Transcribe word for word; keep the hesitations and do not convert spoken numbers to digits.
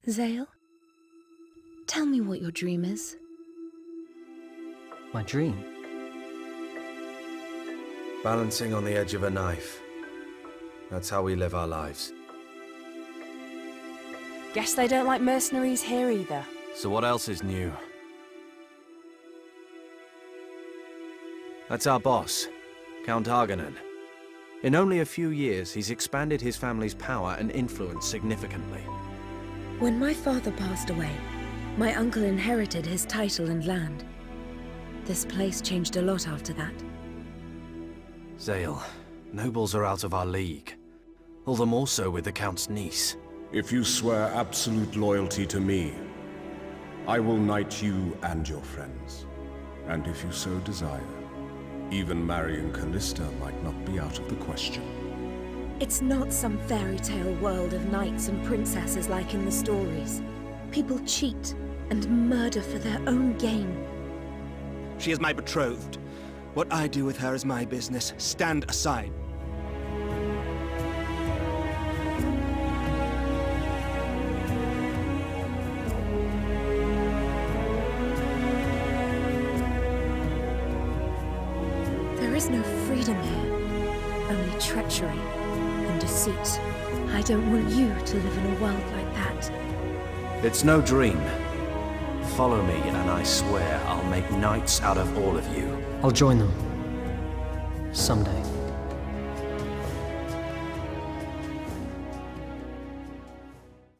Zale? Tell me what your dream is. My dream? Balancing on the edge of a knife. That's how we live our lives. Guess they don't like mercenaries here either. So what else is new? That's our boss, Count Arganan. In only a few years, he's expanded his family's power and influence significantly. When my father passed away, my uncle inherited his title and land. This place changed a lot after that. Zale, nobles are out of our league. All the more so with the Count's niece. If you swear absolute loyalty to me, I will knight you and your friends. And if you so desire, even marrying Callista might not be out of the question. It's not some fairy tale world of knights and princesses like in the stories. People cheat and murder for their own gain. She is my betrothed. What I do with her is my business. Stand aside. There is no freedom here, only treachery and deceit. I don't want you to live in a world like that. It's no dream. Follow me, and I swear I'll make knights out of all of you. I'll join them. Someday.